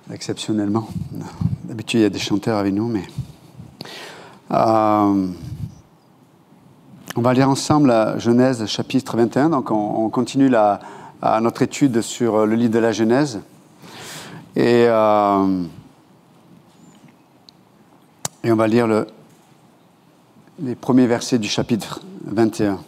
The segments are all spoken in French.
exceptionnellement. D'habitude, il y a des chanteurs avec nous, mais... on va lire ensemble la Genèse, chapitre 21. Donc, on continue notre étude sur le livre de la Genèse. Et on va lire les premiers versets du chapitre 21.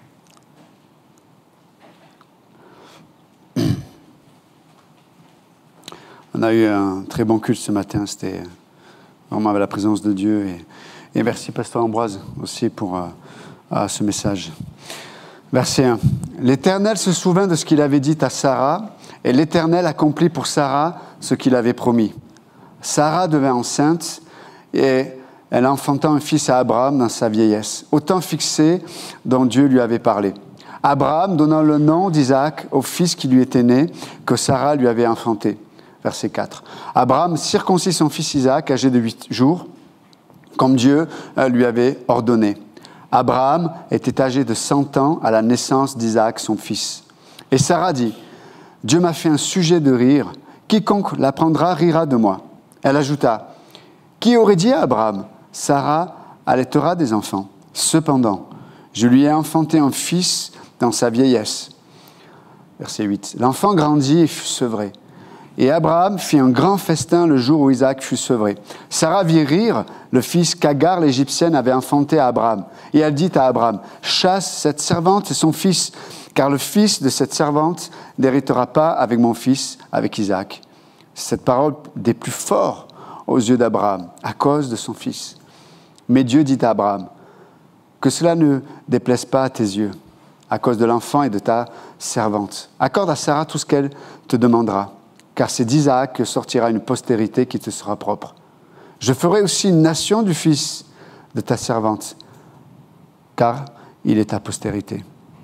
On a eu un très bon culte ce matin, c'était vraiment avec la présence de Dieu. Et merci Pasteur Ambroise aussi pour ce message. Verset 1. L'Éternel se souvint de ce qu'il avait dit à Sarah, et l'Éternel accomplit pour Sarah ce qu'il avait promis. Sarah devint enceinte, et elle enfanta un fils à Abraham dans sa vieillesse, au temps fixé dont Dieu lui avait parlé. Abraham donna le nom d'Isaac au fils qui lui était né, que Sarah lui avait enfanté. Verset 4. Abraham circoncit son fils Isaac, âgé de 8 jours, comme Dieu lui avait ordonné. Abraham était âgé de 100 ans à la naissance d'Isaac, son fils. Et Sarah dit, « Dieu m'a fait un sujet de rire. Quiconque l'apprendra rira de moi. » Elle ajouta, « Qui aurait dit à Abraham, Sarah allaitera des enfants. Cependant, je lui ai enfanté un fils dans sa vieillesse. » Verset 8. L'enfant grandit et fut sevré. Et Abraham fit un grand festin le jour où Isaac fut sevré. Sarah vit rire le fils qu'Agar l'Égyptienne avait enfanté à Abraham. Et elle dit à Abraham, « Chasse cette servante et son fils, car le fils de cette servante n'héritera pas avec mon fils, avec Isaac. » Cette parole des plus forts aux yeux d'Abraham, à cause de son fils. Mais Dieu dit à Abraham, « Que cela ne déplaise pas à tes yeux, à cause de l'enfant et de ta servante. Accorde à Sarah tout ce qu'elle te demandera. Car c'est d'Isaac que sortira une postérité qui te sera propre. Je ferai aussi une nation du fils de ta servante, car il est ta postérité. »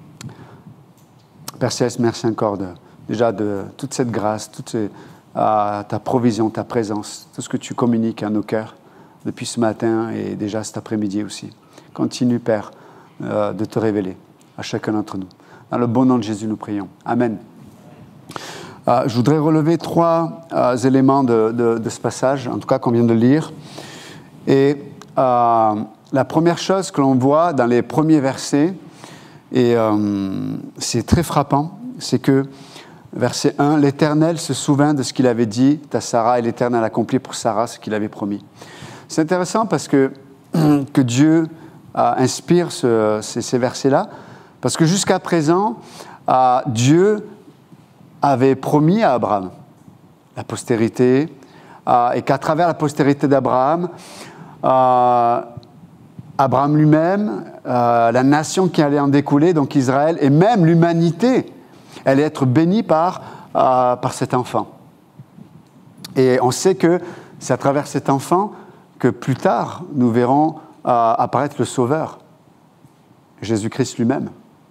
Père Céleste, merci encore déjà de toute cette grâce, toute ta provision, ta présence, tout ce que tu communiques à nos cœurs depuis ce matin et déjà cet après-midi aussi. Continue, Père, de te révéler à chacun d'entre nous. Dans le bon nom de Jésus, nous prions. Amen. Je voudrais relever 3 éléments de ce passage, en tout cas qu'on vient de lire. Et la première chose que l'on voit dans les premiers versets, et c'est très frappant, c'est que, verset 1, « L'Éternel se souvint de ce qu'il avait dit à Sarah, et l'Éternel accomplit pour Sarah ce qu'il avait promis. » C'est intéressant parce que Dieu inspire ces versets-là, parce que jusqu'à présent, Dieu avait promis à Abraham la postérité, et qu'à travers la postérité d'Abraham, Abraham lui-même, la nation qui allait en découler, donc Israël, et même l'humanité, allait être bénie par cet enfant. Et on sait que c'est à travers cet enfant que plus tard, nous verrons apparaître le Sauveur, Jésus-Christ lui-même.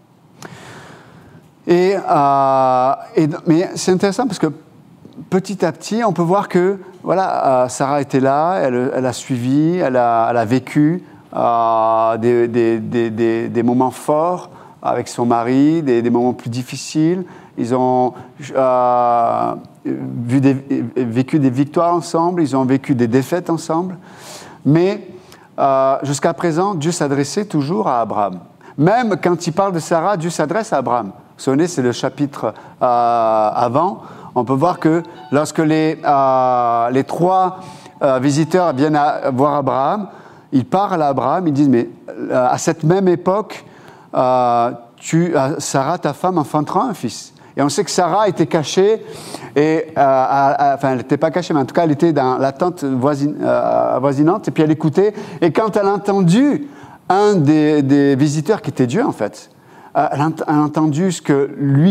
Mais c'est intéressant parce que petit à petit, on peut voir que voilà, Sarah était là, elle a suivi, elle a vécu des moments forts avec son mari, des moments plus difficiles. Ils ont vécu des victoires ensemble, ils ont vécu des défaites ensemble. Mais jusqu'à présent, Dieu s'adressait toujours à Abraham. Même quand il parle de Sarah, Dieu s'adresse à Abraham. Vous vous souvenez, c'est le chapitre avant. On peut voir que lorsque les 3 visiteurs viennent voir Abraham, ils parlent à Abraham, ils disent, mais à cette même époque, Sarah, ta femme, enfantera un fils. Et on sait que Sarah était cachée, enfin, elle n'était pas cachée, mais en tout cas, elle était dans la tente voisinante, et puis elle écoutait. Et quand elle a entendu un des visiteurs, qui était Dieu en fait, elle a entendu ce que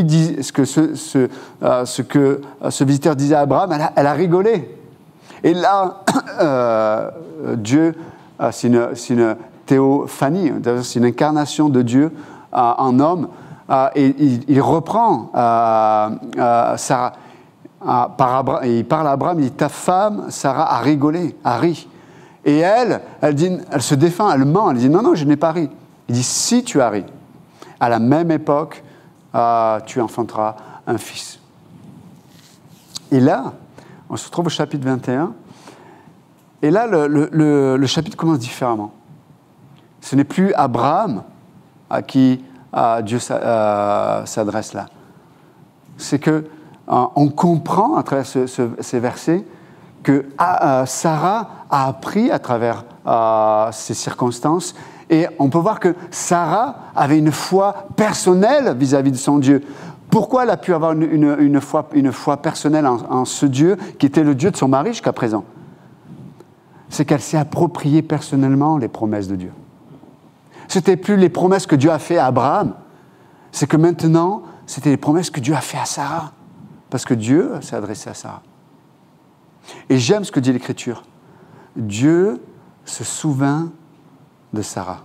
ce visiteur disait à Abraham, elle a rigolé. Et là, Dieu, c'est une théophanie, c'est une incarnation de Dieu en homme, et il reprend Sarah, il parle à Abraham, il dit, ta femme, Sarah, a rigolé, a ri. Et elle se défend, elle ment, elle dit, non, je n'ai pas ri. Il dit, si tu as ri, à la même époque, tu enfanteras un fils. Et là, On se retrouve au chapitre 21. Et là, le chapitre commence différemment. Ce n'est plus Abraham à qui Dieu s'adresse là. C'est que on comprend à travers ces versets que Sarah a appris à travers ces circonstances, et on peut voir que Sarah avait une foi personnelle vis-à-vis de son Dieu. Pourquoi elle a pu avoir une foi personnelle en ce Dieu qui était le Dieu de son mari jusqu'à présent? C'est qu'elle s'est appropriée personnellement les promesses de Dieu. Ce n'était plus les promesses que Dieu a faites à Abraham, c'est que maintenant, c'était les promesses que Dieu a faites à Sarah, parce que Dieu s'est adressé à Sarah. Et j'aime ce que dit l'Écriture. Dieu se souvint de Sarah.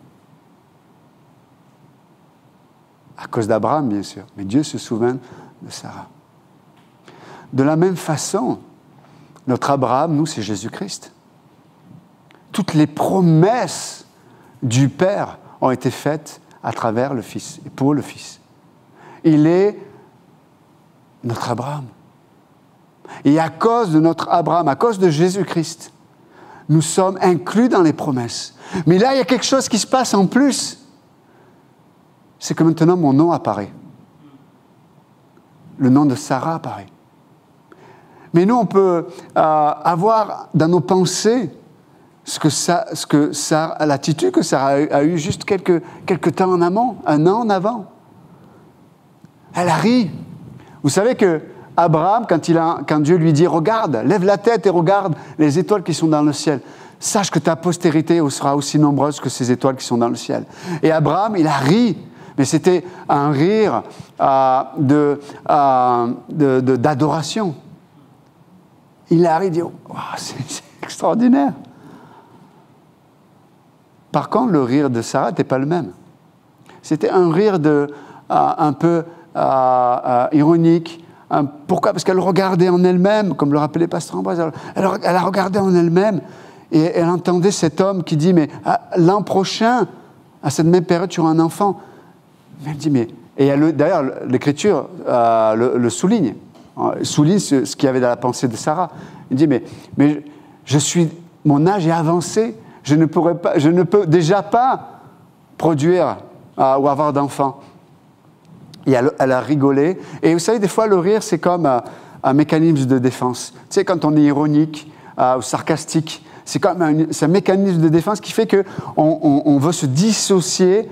À cause d'Abraham, bien sûr, mais Dieu se souvint de Sarah. De la même façon, notre Abraham, nous, c'est Jésus-Christ. Toutes les promesses du Père ont été faites à travers le Fils et pour le Fils. Il est notre Abraham. Et à cause de notre Abraham, à cause de Jésus-Christ, nous sommes inclus dans les promesses. Mais là, il y a quelque chose qui se passe en plus. C'est que maintenant, mon nom apparaît. Le nom de Sarah apparaît. Mais nous, on peut avoir dans nos pensées l'attitude que Sarah a eue juste quelques temps en amont, un an en avant. Elle a ri. Vous savez que Abraham, quand Dieu lui dit « Regarde, lève la tête et regarde les étoiles qui sont dans le ciel. Sache que ta postérité sera aussi nombreuse que ces étoiles qui sont dans le ciel. » Et Abraham, il a ri. Mais c'était un rire d'adoration. Il a ri, il dit oh, « c'est extraordinaire !» Par contre, le rire de Sarah n'était pas le même. C'était un rire un peu ironique. Pourquoi? Parce qu'elle regardait en elle-même, comme le rappelait Pasteur Ambroise. Elle a regardé en elle-même et elle entendait cet homme qui dit « Mais l'an prochain, à cette même période, tu auras un enfant. » Mais elle dit « Mais... » Et d'ailleurs, l'Écriture le souligne. Souligne ce qu'il y avait dans la pensée de Sarah. Il dit « Mais mon âge est avancé. Je ne peux déjà pas produire ou avoir d'enfants. » Et elle a rigolé. Et vous savez, des fois, le rire, c'est comme un mécanisme de défense. Tu sais, quand on est ironique ou sarcastique, c'est un mécanisme de défense qui fait qu'on veut se dissocier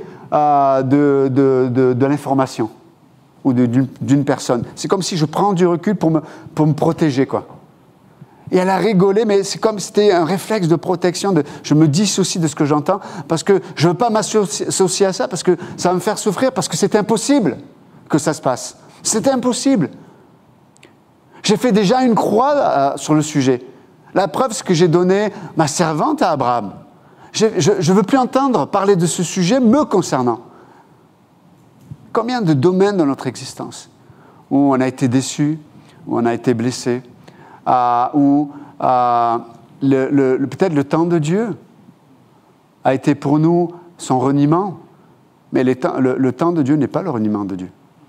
de l'information ou d'une personne. C'est comme si je prends du recul pour me protéger, quoi. Et elle a rigolé, mais c'est comme si c'était un réflexe de protection, je me dissocie de ce que j'entends, parce que je ne veux pas m'associer à ça, parce que ça va me faire souffrir, parce que c'est impossible que ça se passe. C'est impossible. J'ai fait déjà une croix sur le sujet. La preuve, c'est que j'ai donné ma servante à Abraham. Je ne veux plus entendre parler de ce sujet me concernant. Combien de domaines dans notre existence où on a été déçu, où on a été blessé, où peut-être le temps de Dieu a été pour nous son reniement, mais le temps de Dieu n'est pas le reniement de Dieu.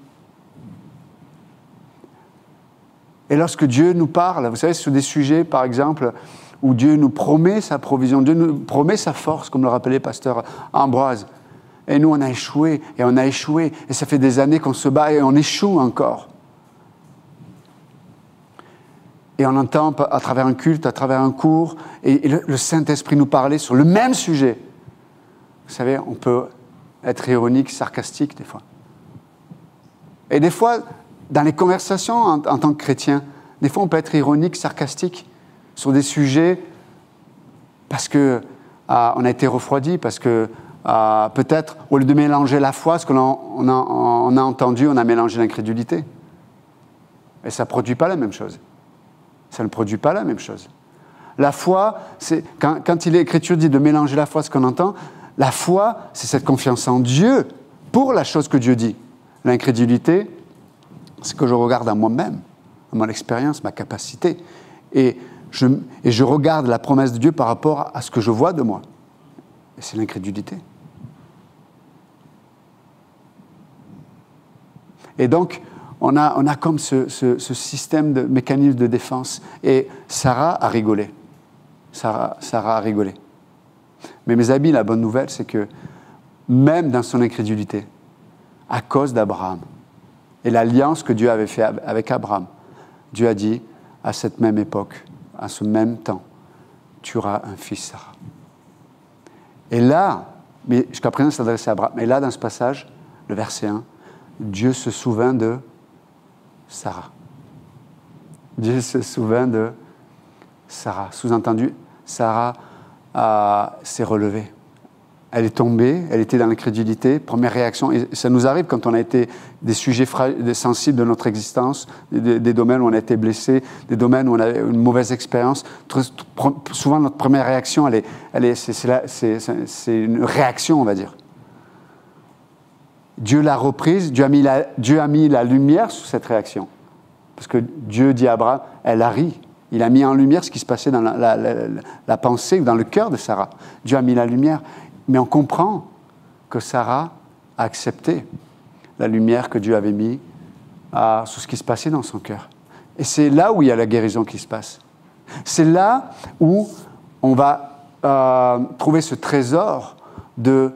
Et lorsque Dieu nous parle, vous savez, sur des sujets, par exemple, où Dieu nous promet sa provision, Dieu nous promet sa force, comme le rappelait Pasteur Ambroise, et nous on a échoué, et ça fait des années qu'on se bat et on échoue encore. Et on entend à travers un culte, à travers un cours, et le Saint-Esprit nous parler sur le même sujet. Vous savez, on peut être ironique, sarcastique des fois. Et des fois, dans les conversations en tant que chrétien, des fois on peut être ironique, sarcastique sur des sujets parce qu'on a été refroidi, parce que peut-être, au lieu de mélanger la foi, ce qu'on a entendu, on a mélangé l'incrédulité. Et ça ne produit pas la même chose. Ça ne produit pas la même chose. La foi, c'est quand l'Écriture dit de mélanger la foi, ce qu'on entend, la foi, c'est cette confiance en Dieu pour la chose que Dieu dit. L'incrédulité, c'est que je regarde à moi-même, à mon expérience, ma capacité, et je regarde la promesse de Dieu par rapport à ce que je vois de moi. Et c'est l'incrédulité. Et donc, on a comme ce système de mécanisme de défense. Et Sarah a rigolé. Sarah a rigolé. Mais mes amis, la bonne nouvelle, c'est que même dans son incrédulité, à cause d'Abraham, et l'alliance que Dieu avait faite avec Abraham, Dieu a dit, à cette même époque, à ce même temps, tu auras un fils, Sarah. Et là, mais jusqu'à présent, ça s'adressait à Abraham. Mais là, dans ce passage, le verset 1, Dieu se souvint de Sarah. Dieu se souvint de Sarah. Sous-entendu, Sarah s'est relevée. Elle est tombée, elle était dans l'incrédulité. Première réaction, et ça nous arrive quand on a été des sujets sensibles de notre existence, des domaines où on a été blessé, des domaines où on a eu une mauvaise expérience. Souvent, notre première réaction, c'est une réaction, on va dire. Dieu l'a reprise, Dieu a mis la lumière sur cette réaction. Parce que Dieu dit à Abraham, elle a ri. Il a mis en lumière ce qui se passait dans la pensée, dans le cœur de Sarah. Dieu a mis la lumière. Mais on comprend que Sarah a accepté la lumière que Dieu avait mise sur ce qui se passait dans son cœur. Et c'est là où il y a la guérison qui se passe. C'est là où on va trouver ce trésor qui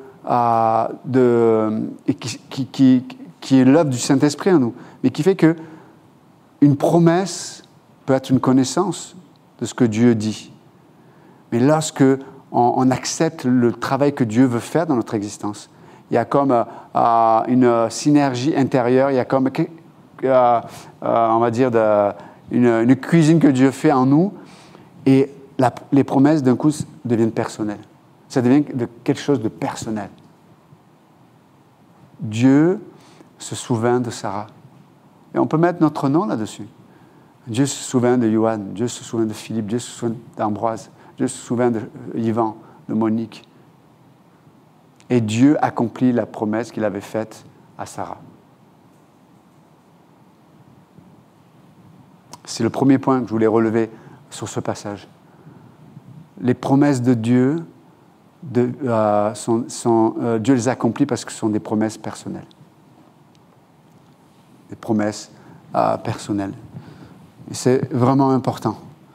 est l'œuvre du Saint-Esprit en nous, mais qui fait que une promesse peut être une connaissance de ce que Dieu dit. Mais lorsque on accepte le travail que Dieu veut faire dans notre existence, il y a comme une synergie intérieure, il y a comme, on va dire, une cuisine que Dieu fait en nous, et les promesses d'un coup deviennent personnelles. Ça devient quelque chose de personnel. Dieu se souvint de Sarah. Et on peut mettre notre nom là-dessus. Dieu se souvint de Johan, Dieu se souvint de Philippe, Dieu se souvint d'Ambroise, Dieu se souvint de Yvan, de Monique. Et Dieu accomplit la promesse qu'il avait faite à Sarah. C'est le premier point que je voulais relever sur ce passage. Les promesses de Dieu, Dieu les accomplit parce que ce sont des promesses personnelles. Des promesses personnelles. Et c'est vraiment important.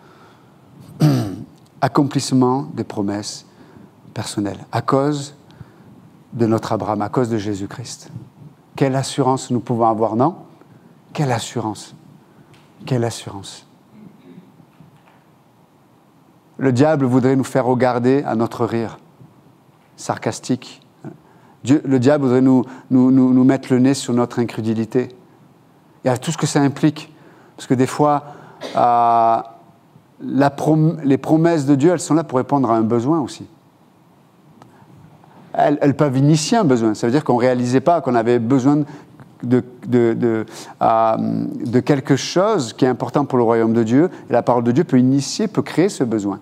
Accomplissement des promesses personnelles. À cause de notre Abraham, à cause de Jésus-Christ. Quelle assurance nous pouvons avoir, non? Quelle assurance? Quelle assurance? Le diable voudrait nous faire regarder à notre rire, sarcastique. Le diable voudrait nous mettre le nez sur notre incrédulité. Il y a tout ce que ça implique. Parce que des fois, les promesses de Dieu, elles sont là pour répondre à un besoin aussi. Elles peuvent initier un besoin. Ça veut dire qu'on ne réalisait pas qu'on avait besoin de quelque chose qui est important pour le royaume de Dieu. Et la parole de Dieu peut initier, peut créer ce besoin.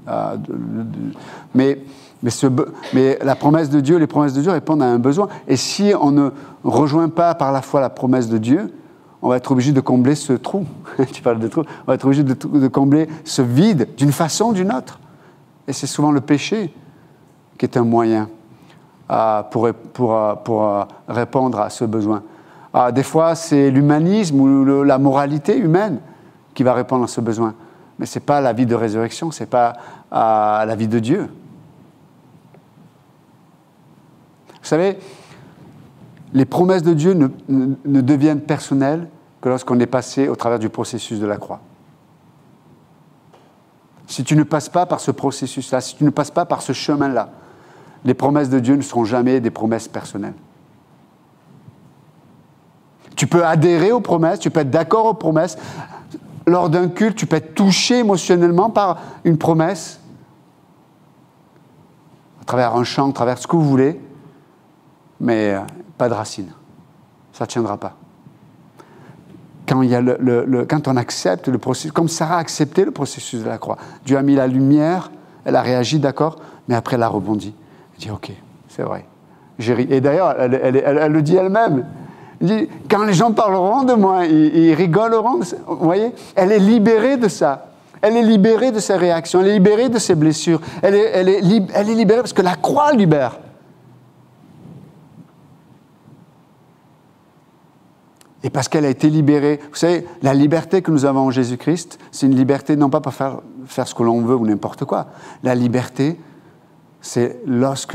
Mais la promesse de Dieu, les promesses de Dieu répondent à un besoin. Et si on ne rejoint pas par la foi la promesse de Dieu, on va être obligé de combler ce trou. Tu parles de trou. On va être obligé de combler ce vide d'une façon ou d'une autre. Et c'est souvent le péché qui est un moyen pour répondre à ce besoin. Des fois, c'est l'humanisme ou la moralité humaine qui va répondre à ce besoin. Mais ce n'est pas la vie de résurrection, ce n'est pas la vie de Dieu. Vous savez, les promesses de Dieu ne deviennent personnelles que lorsqu'on est passé au travers du processus de la croix. Si tu ne passes pas par ce processus-là, si tu ne passes pas par ce chemin-là, les promesses de Dieu ne seront jamais des promesses personnelles. Tu peux adhérer aux promesses, tu peux être d'accord aux promesses. Lors d'un culte, tu peux être touché émotionnellement par une promesse, à travers un chant, à travers ce que vous voulez, mais pas de racines. Ça ne tiendra pas. Quand, quand on accepte le processus, comme Sarah a accepté le processus de la croix, Dieu a mis la lumière, elle a réagi, d'accord, mais après elle a rebondi. Elle dit, ok, c'est vrai. Et d'ailleurs, elle le dit elle-même. Elle dit, quand les gens parleront de moi, ils rigoleront. Vous voyez, elle est libérée de ça. Elle est libérée de ses réactions, elle est libérée de ses blessures. Elle est libérée parce que la croix libère. Et parce qu'elle a été libérée. Vous savez, la liberté que nous avons en Jésus-Christ, c'est une liberté non pas pour faire ce que l'on veut ou n'importe quoi. La liberté, c'est lorsque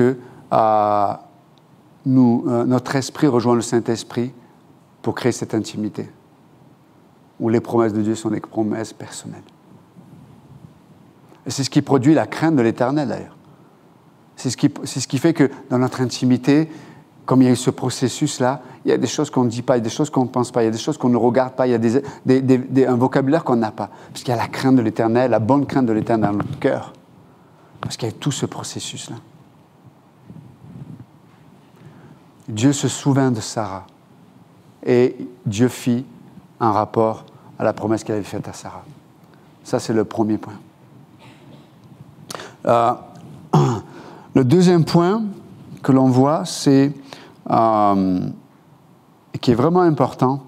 notre esprit rejoint le Saint-Esprit pour créer cette intimité, où les promesses de Dieu sont des promesses personnelles. Et c'est ce qui produit la crainte de l'Éternel, d'ailleurs. C'est ce qui fait que dans notre intimité, comme il y a eu ce processus-là, il y a des choses qu'on ne dit pas, il y a des choses qu'on ne pense pas, il y a des choses qu'on ne regarde pas, il y a un vocabulaire qu'on n'a pas. Parce qu'il y a la crainte de l'Éternel, la bonne crainte de l'Éternel dans notre cœur. Parce qu'il y a tout ce processus-là. Dieu se souvint de Sarah. Et Dieu fit un rapport à la promesse qu'il avait faite à Sarah. Ça, c'est le premier point. Le deuxième point que l'on voit, c'est qui est vraiment important.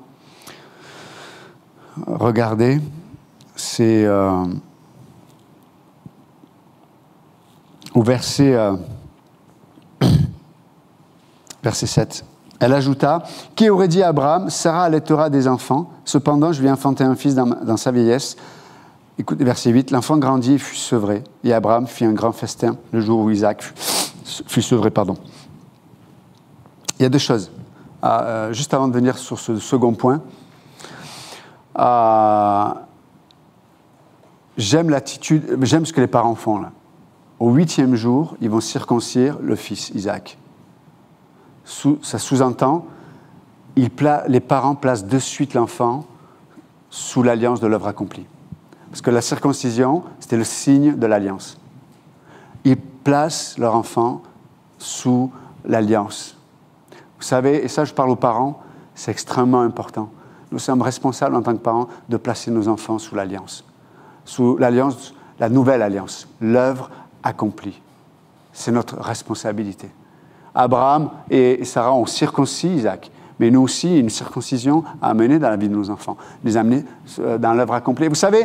Regardez, c'est au verset 7. Elle ajouta, « Qui aurait dit à Abraham, Sarah allaitera des enfants, cependant je lui ai enfanté un fils dans sa vieillesse. » Écoutez, verset 8, « L'enfant grandit et fut sevré, et Abraham fit un grand festin le jour où Isaac fut sevré. » Il y a deux choses. Juste avant de venir sur ce second point, j'aime ce que les parents font là. Au 8e jour, ils vont circoncire le fils Isaac. Ça sous-entend, les parents placent de suite l'enfant sous l'alliance de l'œuvre accomplie. Parce que la circoncision, c'était le signe de l'alliance. Ils placent leur enfant sous l'alliance. Vous savez, et ça je parle aux parents, c'est extrêmement important. Nous sommes responsables en tant que parents de placer nos enfants sous l'alliance. Sous l'alliance, la nouvelle alliance, l'œuvre accomplie. C'est notre responsabilité. Abraham et Sarah ont circoncis Isaac, mais nous aussi, une circoncision à amener dans la vie de nos enfants, les amener dans l'œuvre accomplie. Vous savez,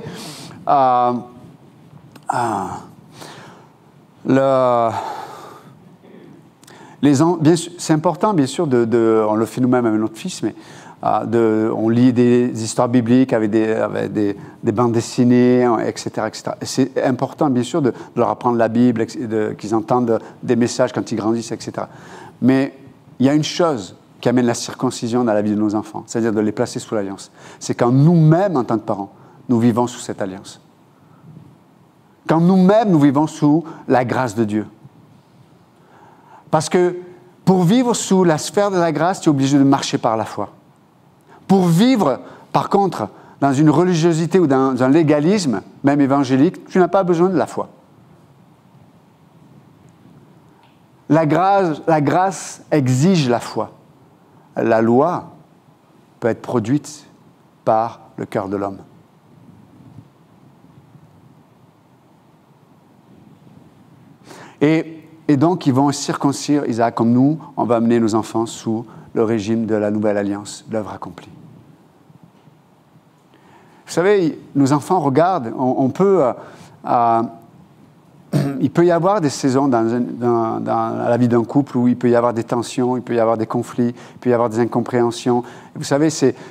c'est important, bien sûr, on le fait nous-mêmes avec notre fils, mais on lit des histoires bibliques avec des bandes dessinées, etc., etc. Et c'est important, bien sûr, de leur apprendre la Bible, qu'ils entendent des messages quand ils grandissent, etc. Mais il y a une chose qui amène la circoncision dans la vie de nos enfants, c'est-à-dire de les placer sous l'alliance. C'est quand nous-mêmes, en tant que parents, nous vivons sous cette alliance. Quand nous-mêmes, nous vivons sous la grâce de Dieu. Parce que pour vivre sous la sphère de la grâce, tu es obligé de marcher par la foi. Pour vivre, par contre, dans une religiosité ou dans un légalisme, même évangélique, tu n'as pas besoin de la foi. La grâce exige la foi. La loi peut être produite par le cœur de l'homme. Et donc, ils vont circoncire Isaac comme nous, on va amener nos enfants sous le régime de la nouvelle alliance, l'œuvre accomplie. Vous savez, nos enfants regardent, il peut y avoir des saisons dans la vie d'un couple où il peut y avoir des tensions, il peut y avoir des conflits, il peut y avoir des incompréhensions. Vous savez,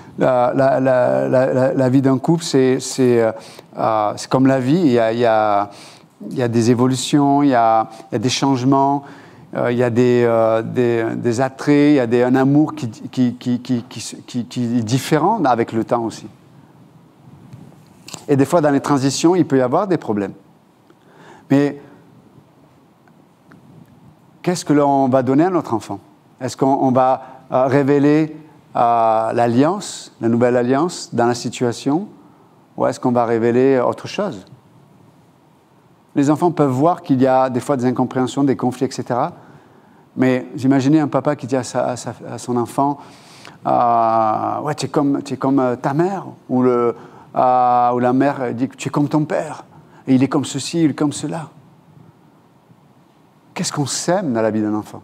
la vie d'un couple, c'est comme la vie, il y a des évolutions, il y a des changements, il y a des attraits, il y a un amour qui est différent avec le temps aussi. Et des fois, dans les transitions, il peut y avoir des problèmes. Mais qu'est-ce que l'on va donner à notre enfant? Est-ce qu'on va révéler l'alliance, la nouvelle alliance dans la situation, ou est-ce qu'on va révéler autre chose? Les enfants peuvent voir qu'il y a des fois des incompréhensions, des conflits, etc. Mais imaginez un papa qui dit à son enfant ouais, tu es comme ta mère, ou la mère dit que tu es comme ton père, et il est comme ceci, il est comme cela. Qu'est-ce qu'on sème dans la vie d'un enfant?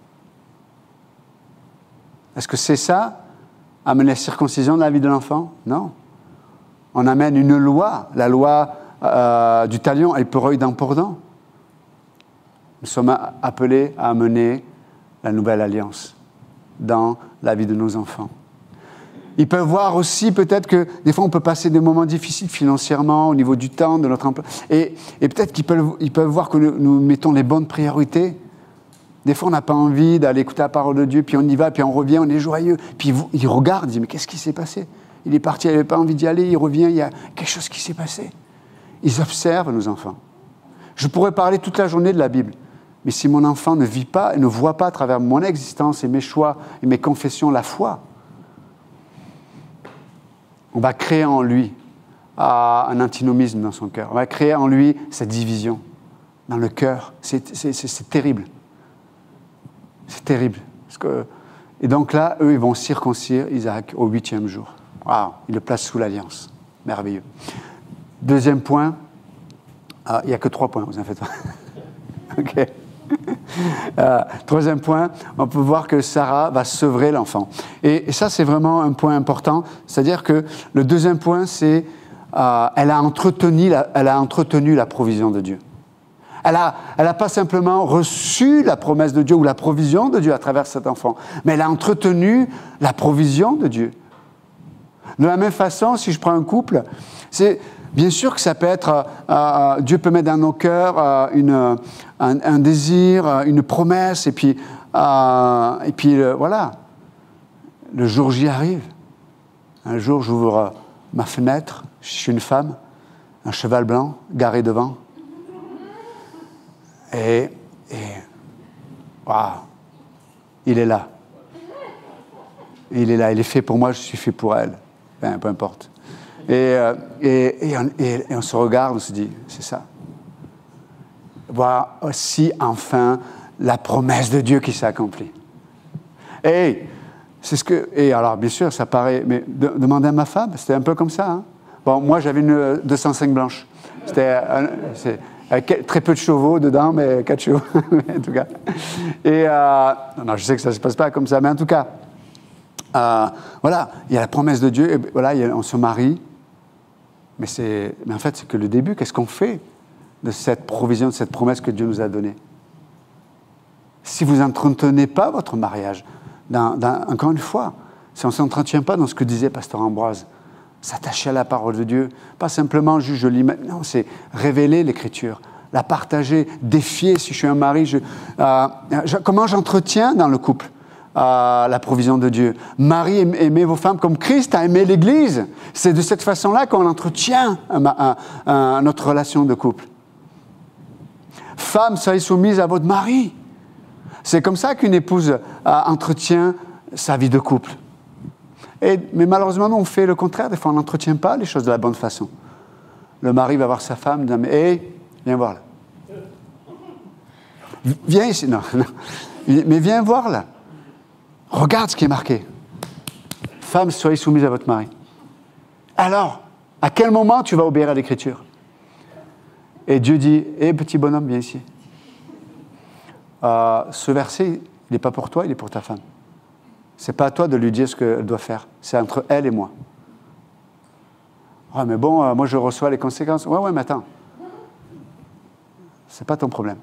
Est-ce que c'est ça, amener la circoncision dans la vie de l'enfant? Non. On amène une loi, la loi du talion et peureuil d'emportant. Nous sommes appelés à amener la nouvelle alliance dans la vie de nos enfants. Ils peuvent voir aussi peut-être que des fois on peut passer des moments difficiles financièrement, au niveau du temps, de notre emploi. Et peut-être qu'ils peuvent voir que nous mettons les bonnes priorités. Des fois on n'a pas envie d'aller écouter la parole de Dieu, puis on y va, puis on revient, on est joyeux. Puis ils regardent, ils disent mais qu'est-ce qui s'est passé? Il est parti, il n'avait pas envie d'y aller, il revient, il y a quelque chose qui s'est passé. Ils observent nos enfants. Je pourrais parler toute la journée de la Bible, mais si mon enfant ne vit pas et ne voit pas à travers mon existence et mes choix et mes confessions la foi, on va créer en lui un antinomisme dans son cœur. On va créer en lui cette division dans le cœur. C'est terrible. C'est terrible. Et donc là, eux, ils vont circoncire Isaac au 8e jour. Waouh, ils le placent sous l'alliance. Merveilleux. Deuxième point, il n'y a que 3 points, vous en faites pas. OK. Troisième point, on peut voir que Sarah va sevrer l'enfant. Et ça, c'est vraiment un point important. C'est-à-dire que le deuxième point, c'est elle a entretenu la provision de Dieu. Elle a pas simplement reçu la promesse de Dieu ou la provision de Dieu à travers cet enfant, mais elle a entretenu la provision de Dieu. De la même façon, si je prends un couple, c'est bien sûr que ça peut être, Dieu peut mettre dans nos cœurs un désir, une promesse, et puis voilà, le jour J arrive. Un jour, j'ouvre ma fenêtre, je suis une femme, un cheval blanc garé devant, et waouh, il est là. Il est là, il est fait pour moi, je suis fait pour elle. Ben, peu importe. Et on se regarde, on se dit, c'est ça. Voilà aussi, enfin, la promesse de Dieu qui s'accomplit. Et alors, bien sûr, ça paraît, mais demandez à ma femme, c'était un peu comme ça. Hein. Bon, moi, j'avais une 205 blanche. C'était très peu de chevaux dedans, mais 4 chevaux, en tout cas. Et, non, je sais que ça ne se passe pas comme ça, mais en tout cas, voilà, il y a la promesse de Dieu, et voilà, on se marie, mais en fait, c'est que le début. Qu'est-ce qu'on fait de cette provision, de cette promesse que Dieu nous a donnée? Si vous n'entretenez pas votre mariage, encore une fois, si on ne s'entretient pas dans ce que disait Pasteur Ambroise, s'attacher à la parole de Dieu, pas simplement juste je lis, non, c'est révéler l'Écriture, la partager, défier. Si je suis un mari, comment j'entretiens dans le couple la provision de Dieu? Marie, aimez vos femmes comme Christ a aimé l'Église. C'est de cette façon-là qu'on entretient notre relation de couple. Femmes, soyez soumises à votre mari. C'est comme ça qu'une épouse entretient sa vie de couple. Mais malheureusement, nous, on fait le contraire. Des fois, on n'entretient pas les choses de la bonne façon. Le mari va voir sa femme, dit « Hey, viens voir là. Viens ici. » Non. Mais viens voir là. Regarde ce qui est marqué. Femmes, soyez soumises à votre mari. Alors, à quel moment tu vas obéir à l'Écriture? Et Dieu dit, petit bonhomme, viens ici. Ce verset, il n'est pas pour toi, il est pour ta femme. C'est pas à toi de lui dire ce qu'elle doit faire. C'est entre elle et moi. Mais bon, moi je reçois les conséquences. Ouais, mais attends. C'est pas ton problème.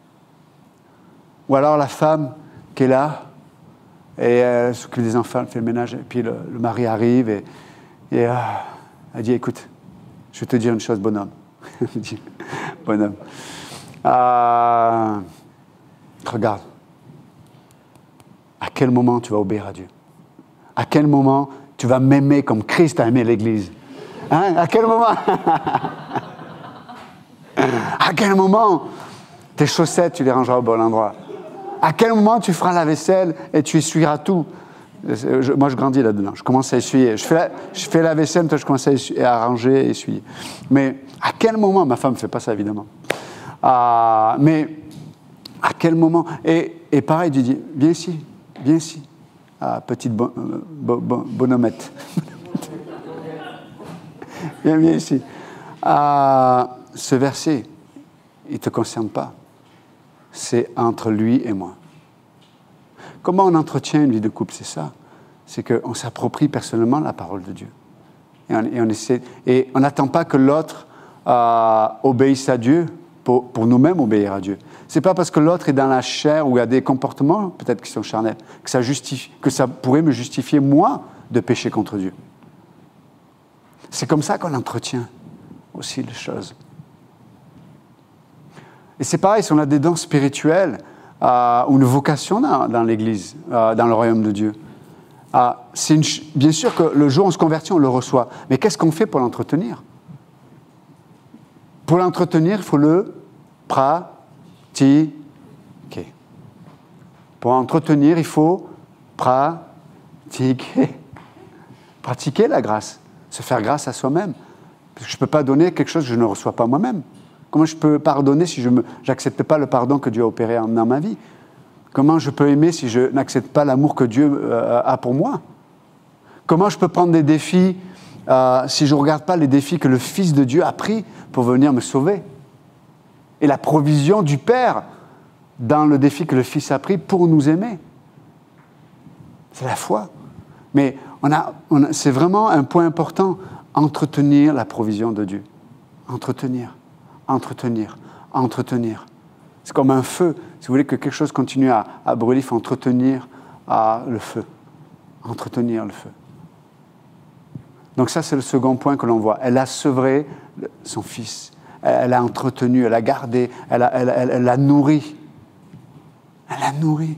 Ou alors la femme qui est là, et elle s'occupe des enfants, elle fait le ménage, et puis le mari arrive, et elle dit, écoute, je vais te dire une chose, bonhomme. Elle dit, bonhomme. Regarde. À quel moment tu vas obéir à Dieu? À quel moment tu vas m'aimer comme Christ a aimé l'Église? Hein? À quel moment? À quel moment tes chaussettes, tu les rangeras au bon endroit? À quel moment tu feras la vaisselle et tu essuieras tout? Moi, je grandis là-dedans. Je commence à essuyer. Je fais la vaisselle, toi, je commence à ranger et essuyer. Mais à quel moment? Ma femme ne fait pas ça, évidemment. Mais à quel moment? Et pareil, Dieu dit, viens ici. Viens ici, petite bonhommette. viens ici. Ce verset, il ne te concerne pas. C'est entre lui et moi. Comment on entretient une vie de couple? C'est ça. C'est qu'on s'approprie personnellement la parole de Dieu. Et on n'attend pas que l'autre obéisse à Dieu pour nous-mêmes obéir à Dieu. C'est pas parce que l'autre est dans la chair ou a des comportements peut-être qui sont charnels que ça pourrait me justifier moi de pécher contre Dieu. C'est comme ça qu'on entretient aussi les choses. Et c'est pareil, si on a des dons spirituels ou une vocation dans l'Église, dans le royaume de Dieu, bien sûr que le jour où on se convertit, on le reçoit. Mais qu'est-ce qu'on fait pour l'entretenir? Pour l'entretenir, il faut le pratiquer. Pour entretenir, il faut pratiquer. Pratiquer la grâce. Se faire grâce à soi-même. Parce que je ne peux pas donner quelque chose que je ne reçois pas moi-même. Comment je peux pardonner si je n'accepte pas le pardon que Dieu a opéré dans ma vie? Comment je peux aimer si je n'accepte pas l'amour que Dieu a pour moi? Comment je peux prendre des défis si je ne regarde pas les défis que le Fils de Dieu a pris pour venir me sauver? Et la provision du Père dans le défi que le Fils a pris pour nous aimer. C'est la foi. Mais c'est vraiment un point important, entretenir la provision de Dieu. Entretenir. C'est comme un feu. Si vous voulez que quelque chose continue à brûler, il faut entretenir le feu. Entretenir le feu. Donc ça, c'est le second point que l'on voit. Elle a sevré son fils. Elle a entretenu, elle a gardé, elle l'a nourri. Elle l'a nourri.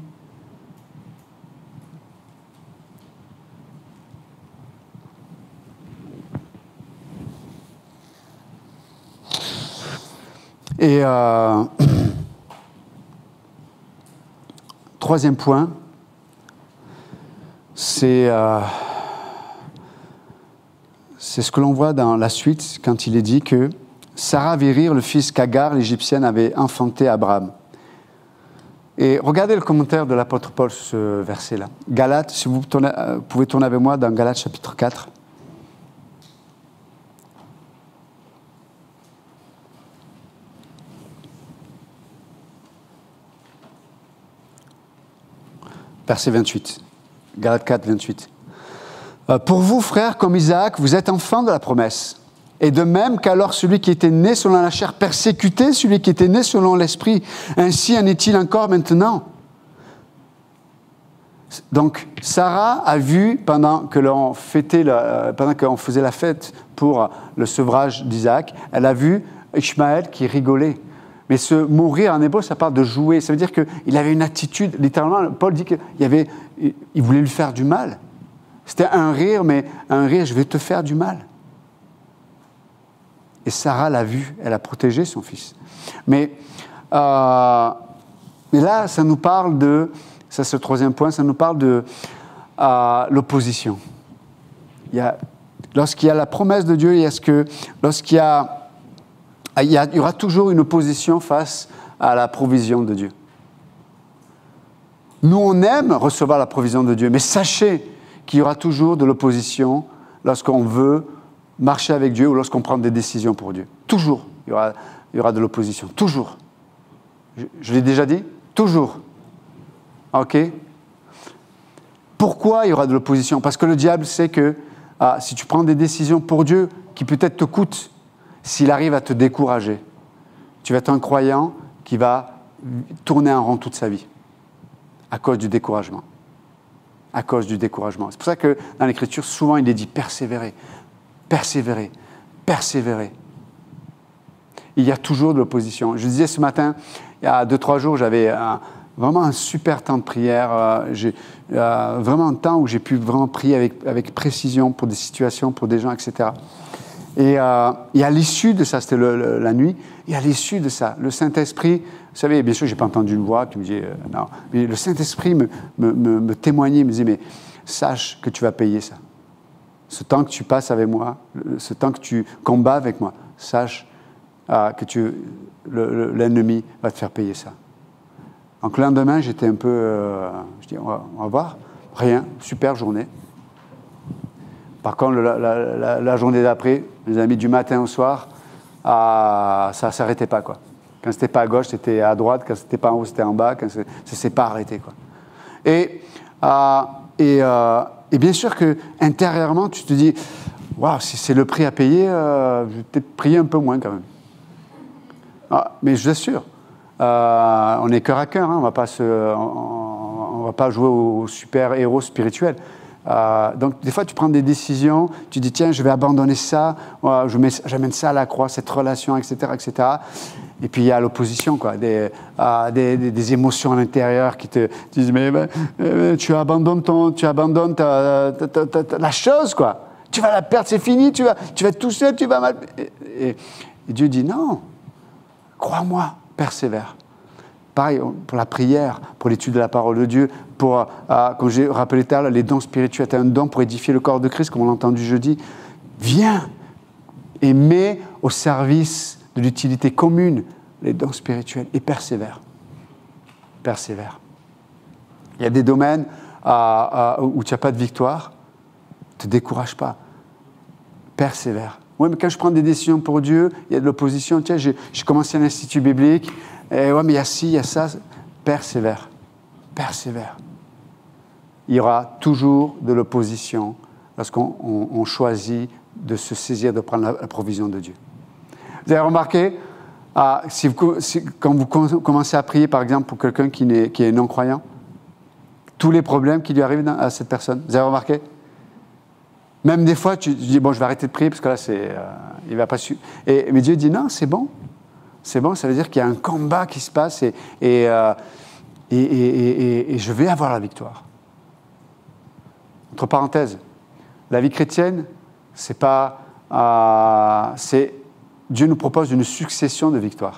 Et troisième point, c'est ce que l'on voit dans la suite quand il est dit que Sarah vit rire le fils qu'Agar, l'Égyptienne, avait enfanté à Abraham. Et regardez le commentaire de l'apôtre Paul sur ce verset-là. Galates, si vous pouvez tourner avec moi dans Galates chapitre 4. Verset 28. Galates 4, 28. Pour vous, frères, comme Isaac, vous êtes enfants de la promesse. Et de même qu'alors celui qui était né selon la chair persécutait celui qui était né selon l'esprit, ainsi en est-il encore maintenant. Donc, Sarah a vu, pendant qu'on faisait la fête pour le sevrage d'Isaac, elle a vu Ishmaël qui rigolait. Mais ce mot rire en hébreu, ça parle de jouer. Ça veut dire qu'il avait une attitude, littéralement, Paul dit qu'il voulait lui faire du mal. C'était un rire, mais un rire, je vais te faire du mal. Et Sarah l'a vu, elle a protégé son fils. Mais là, ça nous parle ça c'est le troisième point, ça nous parle de l'opposition. Lorsqu'il y a la promesse de Dieu, lorsqu'il y aura toujours une opposition face à la provision de Dieu. Nous, on aime recevoir la provision de Dieu, mais sachez qu'il y aura toujours de l'opposition lorsqu'on veut marcher avec Dieu ou lorsqu'on prend des décisions pour Dieu. Toujours, il y aura de l'opposition. Toujours. Je l'ai déjà dit? Toujours. OK? Pourquoi il y aura de l'opposition? Parce que le diable sait que si tu prends des décisions pour Dieu qui peut-être te coûtent, s'il arrive à te décourager, tu vas être un croyant qui va tourner en rond toute sa vie à cause du découragement. À cause du découragement. C'est pour ça que dans l'Écriture, souvent, il est dit persévérer, persévérer, persévérer. Il y a toujours de l'opposition. Je disais ce matin, il y a 2-3 jours, j'avais vraiment un super temps de prière. J'ai vraiment un temps où j'ai pu vraiment prier avec précision pour des situations, pour des gens, etc. Et à l'issue de ça, c'était la nuit, et à l'issue de ça, le Saint-Esprit, vous savez, bien sûr, je n'ai pas entendu une voix qui me disait non, mais le Saint-Esprit me témoignait, me disait, mais sache que tu vas payer ça. Ce temps que tu passes avec moi, ce temps que tu combats avec moi, sache que l'ennemi va te faire payer ça. Donc le lendemain, j'étais un peu, je dis, on va voir, rien, super journée. Par contre, la journée d'après, les amis, du matin au soir, ça ne s'arrêtait pas, quoi. Quand c'était pas à gauche, c'était à droite. Quand c'était pas en haut, c'était en bas. Quand ça s'est pas arrêté, quoi. Et bien sûr que intérieurement, tu te dis, waouh, si c'est le prix à payer, je vais peut-être prier un peu moins quand même. Mais je vous assure, on est cœur à cœur. Hein, on va pas jouer au super héros spirituel. Donc, des fois, tu prends des décisions, tu dis, tiens, je vais abandonner ça, j'amène ça à la croix, cette relation, etc., etc. Et puis, il y a l'opposition, quoi, des émotions à l'intérieur qui te disent, mais tu abandonnes la chose, quoi. Tu vas la perdre, c'est fini, tu vas être tout seul, tu vas mal. Et Dieu dit, non, crois-moi, persévère. Pareil pour la prière, pour l'étude de la parole de Dieu, comme j'ai rappelé tout à l'heure, les dons spirituels. Tu as un don pour édifier le corps de Christ, comme on l'a entendu jeudi. Viens et mets au service de l'utilité commune les dons spirituels et persévère. Persévère. Il y a des domaines où tu n'as pas de victoire. Ne te décourage pas. Persévère. Oui, mais quand je prends des décisions pour Dieu, il y a de l'opposition. Tiens, j'ai commencé un institut biblique. Et ouais, mais il y a ci, il y a ça. Persévère. Persévère. Il y aura toujours de l'opposition lorsqu'on choisit de se saisir, de prendre la provision de Dieu. Vous avez remarqué, quand vous commencez à prier, par exemple, pour quelqu'un qui est non-croyant, tous les problèmes qui lui arrivent à cette personne, vous avez remarqué? Même des fois, tu dis, bon, je vais arrêter de prier, parce que là, il ne va pas suivre. Mais Dieu dit, non, c'est bon. C'est bon, ça veut dire qu'il y a un combat qui se passe et je vais avoir la victoire. Entre parenthèses, la vie chrétienne, c'est pas... Dieu nous propose une succession de victoires.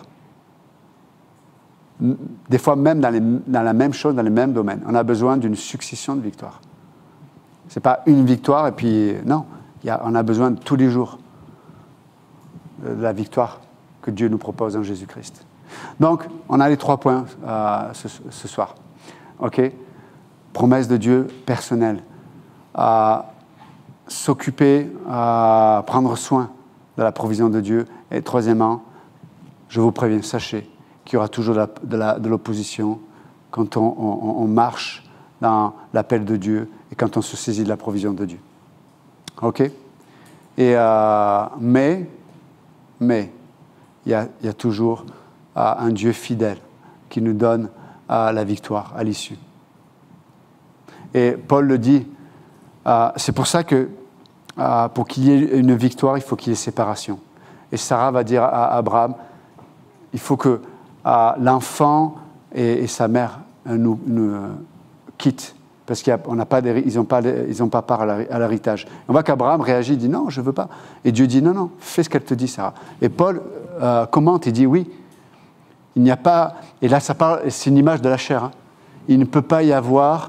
Des fois, même dans la même chose, dans les mêmes domaines. On a besoin d'une succession de victoires. Ce n'est pas une victoire et puis... Non, on a besoin de tous les jours de la victoire que Dieu nous propose en Jésus-Christ. Donc, on a les 3 points ce soir. OK? Promesse de Dieu personnelle. S'occuper, prendre soin de la provision de Dieu. Et troisièmement, je vous préviens, sachez qu'il y aura toujours de l'opposition quand on marche dans l'appel de Dieu et quand on se saisit de la provision de Dieu. OK? Mais il y a toujours un Dieu fidèle qui nous donne la victoire à l'issue. Et Paul le dit, c'est pour ça que pour qu'il y ait une victoire, il faut qu'il y ait séparation. Et Sarah va dire à Abraham, il faut que l'enfant et sa mère nous quittent, parce qu'ils n'ont pas part à l'héritage. On voit qu'Abraham réagit, il dit non, je ne veux pas. Et Dieu dit non, fais ce qu'elle te dit, Sarah. Et Paul commente, il dit oui, il n'y a pas, et là ça parle, c'est une image de la chair, hein. Il ne peut pas y avoir,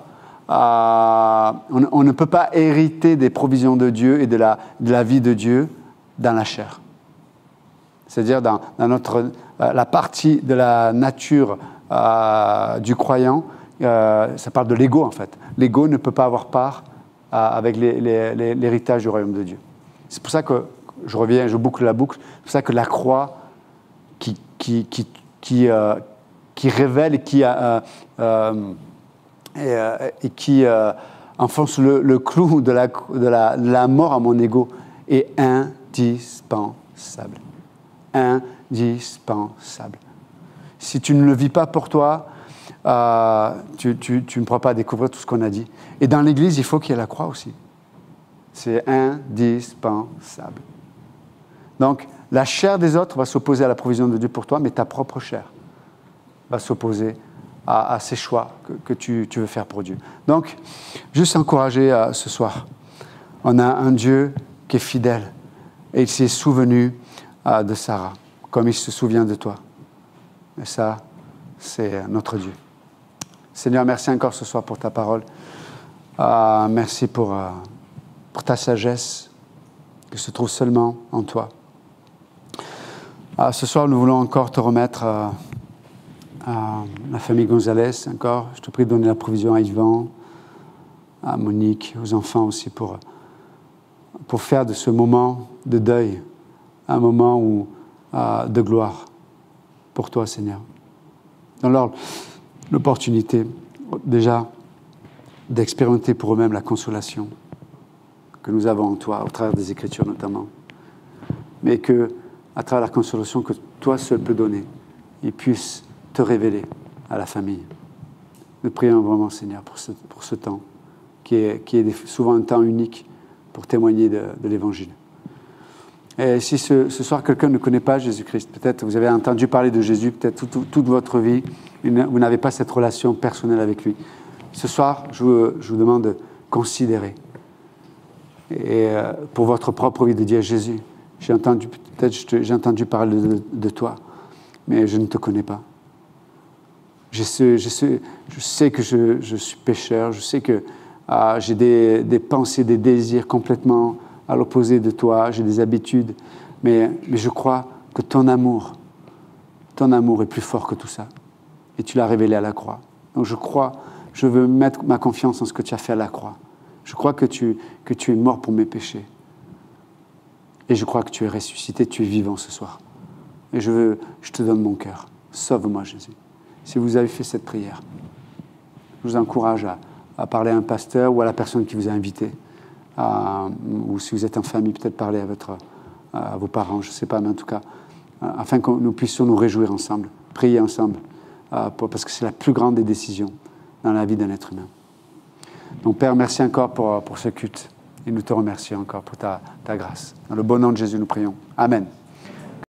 on ne peut pas hériter des provisions de Dieu et de la vie de Dieu dans la chair. C'est-à-dire dans la partie de la nature du croyant, ça parle de l'ego en fait. L'ego ne peut pas avoir part avec l'héritage du royaume de Dieu. C'est pour ça que, je boucle la boucle, c'est pour ça que la croix qui révèle et qui enfonce le clou de la mort à mon ego est indispensable. Indispensable. Si tu ne le vis pas pour toi, tu ne pourras pas découvrir tout ce qu'on a dit. Et dans l'Église, il faut qu'il y ait la croix aussi. C'est indispensable. Donc, la chair des autres va s'opposer à la provision de Dieu pour toi, mais ta propre chair va s'opposer à ces choix que tu veux faire pour Dieu. Donc, juste encourager ce soir. On a un Dieu qui est fidèle et il s'est souvenu de Sarah, comme il se souvient de toi. Et ça, c'est notre Dieu. Seigneur, merci encore ce soir pour ta parole. Merci pour ta sagesse qui se trouve seulement en toi. Ce soir, nous voulons encore te remettre la famille Gonzalez encore. Je te prie de donner la provision à Yvan, à Monique, aux enfants aussi pour faire de ce moment de deuil un moment de gloire pour toi, Seigneur. Donne-leur l'opportunité déjà d'expérimenter pour eux-mêmes la consolation que nous avons en toi, au travers des Écritures notamment, mais que, à travers la consolation que toi seul peux donner, ils puissent te révéler à la famille. Nous prions vraiment, Seigneur, pour ce temps qui est souvent un temps unique pour témoigner de l'Évangile. Et si ce soir quelqu'un ne connaît pas Jésus-Christ, peut-être vous avez entendu parler de Jésus, peut-être toute votre vie, vous n'avez pas cette relation personnelle avec lui. Ce soir, je vous demande de considérer, et pour votre propre vie, de dire Jésus, j'ai entendu parler de toi, mais je ne te connais pas. Je sais que je suis pécheur, je sais que j'ai des pensées, des désirs complètement à l'opposé de toi, j'ai des habitudes, mais je crois que ton amour est plus fort que tout ça. Et tu l'as révélé à la croix. Donc je veux mettre ma confiance en ce que tu as fait à la croix. Je crois que tu es mort pour mes péchés. Et je crois que tu es ressuscité, tu es vivant ce soir. Et je te donne mon cœur. Sauve-moi, Jésus. Si vous avez fait cette prière, je vous encourage à parler à un pasteur ou à la personne qui vous a invité. Ou si vous êtes en famille, peut-être parler à vos parents, je ne sais pas, mais en tout cas, afin que nous puissions nous réjouir ensemble, prier ensemble, parce que c'est la plus grande des décisions dans la vie d'un être humain. Donc Père, merci encore pour ce culte, et nous te remercions encore pour ta grâce. Dans le bon nom de Jésus, nous prions. Amen.